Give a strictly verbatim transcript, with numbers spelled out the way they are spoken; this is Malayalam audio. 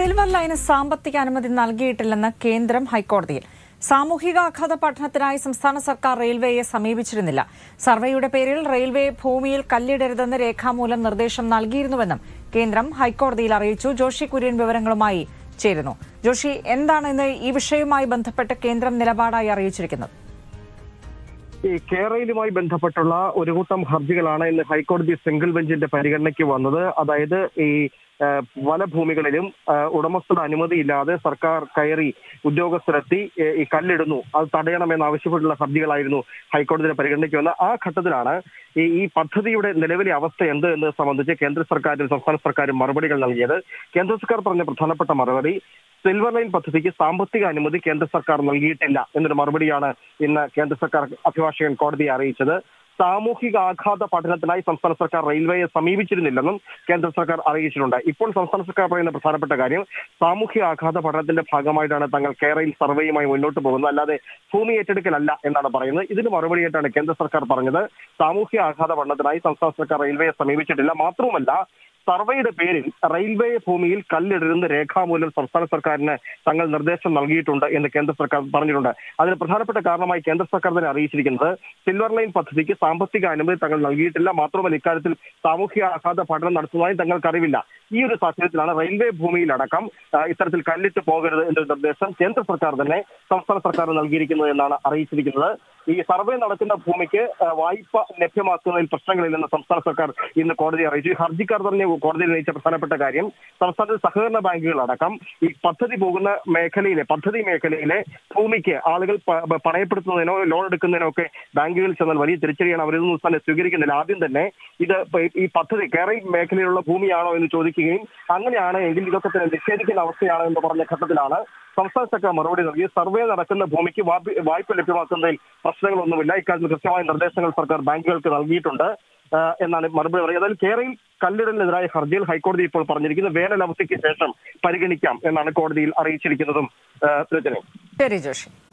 സിൽവർ ലൈന് സാമ്പത്തിക അനുമതി നൽകിയിട്ടില്ലെന്ന് കേന്ദ്രം ഹൈക്കോടതിയിൽ. സാമൂഹികാഘാത പഠനത്തിനായി സംസ്ഥാന സർക്കാർ റെയിൽവേയെ സമീപിച്ചിരുന്നില്ല. സർവേയുടെ പേരിൽ റെയിൽവേ ഭൂമിയിൽ കല്ലിടരുതെന്ന് രേഖാമൂലം നിർദ്ദേശം നൽകിയിരുന്നുവെന്നും കേന്ദ്രം ഹൈക്കോടതിയിൽ അറിയിച്ചു. ജോഷി കുര്യൻ വിവരങ്ങളുമായി ചേരുന്നു. ജോഷി, എന്താണ് ഇന്ന് ഈ വിഷയവുമായി ബന്ധപ്പെട്ട് കേന്ദ്രം നിലപാടായി അറിയിച്ചിരിക്കുന്നത്? ഈ കേരളയിലുമായി ബന്ധപ്പെട്ടുള്ള ഒരു കൂട്ടം ഹർജികളാണ് ഇന്ന് ഹൈക്കോടതി സിംഗിൾ ബെഞ്ചിന്റെ പരിഗണനയ്ക്ക് വന്നത്. അതായത് ഈ വനഭൂമികളിലും ഉടമസ്ഥത അനുമതിയില്ലാതെ സർക്കാർ കയറി ഉദ്യോഗസ്ഥരെത്തി ഈ കല്ലിടുന്നു, അത് തടയണമെന്നാവശ്യപ്പെട്ടുള്ള ഹർജികളായിരുന്നു ഹൈക്കോടതിയുടെ പരിഗണനയ്ക്ക് വന്നത്. ആ ഘട്ടത്തിലാണ് ഈ ഈ പദ്ധതിയുടെ നിലവിലെ അവസ്ഥ എന്ത് എന്നത് സംബന്ധിച്ച് കേന്ദ്ര സർക്കാരും സംസ്ഥാന സർക്കാരും മറുപടികൾ നൽകിയത്. കേന്ദ്ര സർക്കാർ പറഞ്ഞ പ്രധാനപ്പെട്ട മറുപടി, സിൽവർ ലൈൻ പദ്ധതിക്ക് സാമ്പത്തിക അനുമതി കേന്ദ്ര സർക്കാർ നൽകിയിട്ടില്ല എന്നൊരു മറുപടിയാണ് ഇന്ന് കേന്ദ്ര സർക്കാർ അഭിഭാഷകൻ കോടതിയെ അറിയിച്ചത്. സാമൂഹിക ആഘാത പഠനത്തിനായി സംസ്ഥാന സർക്കാർ റെയിൽവേയെ സമീപിച്ചിരുന്നില്ലെന്നും കേന്ദ്ര സർക്കാർ അറിയിച്ചിട്ടുണ്ട്. ഇപ്പോൾ സംസ്ഥാന സർക്കാർ പറയുന്ന പ്രധാനപ്പെട്ട കാര്യം, സാമൂഹിക ആഘാത പഠനത്തിന്റെ ഭാഗമായിട്ടാണ് തങ്ങൾ കേരളയിൽ സർവേയുമായി മുന്നോട്ട് പോകുന്നത്, അല്ലാതെ ഭൂമി ഏറ്റെടുക്കലല്ല എന്നാണ് പറയുന്നത്. ഇതിന് മറുപടിയായിട്ടാണ് കേന്ദ്ര സർക്കാർ പറഞ്ഞത്, സാമൂഹിക ആഘാത പഠനത്തിനായി സംസ്ഥാന സർക്കാർ റെയിൽവേയെ സമീപിച്ചിട്ടില്ല. മാത്രവുമല്ല, സർവേയുടെ പേരിൽ റെയിൽവേ ഭൂമിയിൽ കല്ലിടരുന്ന രേഖാമൂലം സംസ്ഥാന സർക്കാരിന് തങ്ങൾ നിർദ്ദേശം നൽകിയിട്ടുണ്ട് എന്ന് കേന്ദ്ര സർക്കാർ പറഞ്ഞിട്ടുണ്ട്. അതിന് പ്രധാനപ്പെട്ട കാരണമായി കേന്ദ്ര സർക്കാർ തന്നെ അറിയിച്ചിരിക്കുന്നത്, സിൽവർ ലൈൻ പദ്ധതിക്ക് സാമ്പത്തിക അനുമതി തങ്ങൾ നൽകിയിട്ടില്ല. മാത്രമല്ല, ഇക്കാര്യത്തിൽ സാമൂഹിക ആഘാത പഠനം നടത്തുന്നതായി തങ്ങൾക്ക് അറിവില്ല. ഈ ഒരു സാഹചര്യത്തിലാണ് റെയിൽവേ ഭൂമിയിലടക്കം ഇത്തരത്തിൽ കല്ലിട്ട് പോകരുത് എന്നൊരു നിർദ്ദേശം കേന്ദ്ര സർക്കാർ തന്നെ സംസ്ഥാന സർക്കാർ നൽകിയിരിക്കുന്നത് എന്നാണ് അറിയിച്ചിരിക്കുന്നത്. ഈ സർവേ നടക്കുന്ന ഭൂമിക്ക് വായ്പ ലഭ്യമാക്കുന്നതിൽ പ്രശ്നങ്ങളില്ലെന്ന് സംസ്ഥാന സർക്കാർ ഇന്ന് കോടതിയെ അറിയിച്ചു. ഹർജിക്കാർ തന്നെ കോടതിയിൽ ഉന്നയിച്ച പ്രധാനപ്പെട്ട കാര്യം, സംസ്ഥാനത്തെ സഹകരണ ബാങ്കുകളടക്കം ഈ പദ്ധതി പോകുന്ന മേഖലയിലെ പദ്ധതി മേഖലയിലെ ഭൂമിക്ക് ആളുകൾ പണയപ്പെടുത്തുന്നതിനോ ലോൺ എടുക്കുന്നതിനോ ഒക്കെ ബാങ്കുകളിൽ ചെന്നാൽ വലിയ തിരിച്ചടിയാണ്. അവരിതൊന്നും തന്നെ സ്വീകരിക്കുന്നില്ല. ആദ്യം തന്നെ ഇത് ഈ പദ്ധതി കേരള മേഖലയിലുള്ള ഭൂമിയാണോ എന്ന് ചോദിക്കുകയും അങ്ങനെയാണ് എങ്കിൽ ഇതൊക്കെ തന്നെ നിഷേധിക്കുന്ന അവസ്ഥയാണ് എന്ന് പറഞ്ഞ ഘട്ടത്തിലാണ് സംസ്ഥാന സർക്കാർ മറുപടി നൽകി. സർവേ നടക്കുന്ന ഭൂമിക്ക് വായ്പ ലഭ്യമാക്കുന്നതിൽ പ്രശ്നങ്ങളൊന്നുമില്ല, ഇക്കാര്യത്തിൽ കൃത്യമായ നിർദ്ദേശങ്ങൾ സർക്കാർ ബാങ്കുകൾക്ക് നൽകിയിട്ടുണ്ട് എന്നാണ് മറുപടി പറയുന്നത്. അതായത് കേരളയിൽ കല്ലിടലിനെതിരായ ഹർജിയിൽ ഹൈക്കോടതി ഇപ്പോൾ പറഞ്ഞിരിക്കുന്നത് വേനൽ അവധിക്ക് ശേഷം പരിഗണിക്കാം എന്നാണ് കോടതിയിൽ അറിയിച്ചിരിക്കുന്നതും. ശരി ജോഷി.